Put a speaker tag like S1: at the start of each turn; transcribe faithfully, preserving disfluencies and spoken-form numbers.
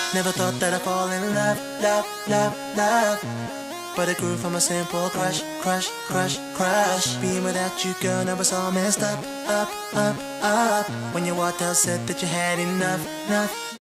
S1: Never thought that I'd fall in love, love, love, love. But it grew from a simple crush, crush, crush, crush. Being without you, girl, now it's all messed up, up, up, up. When you walked out, said that you had enough, enough.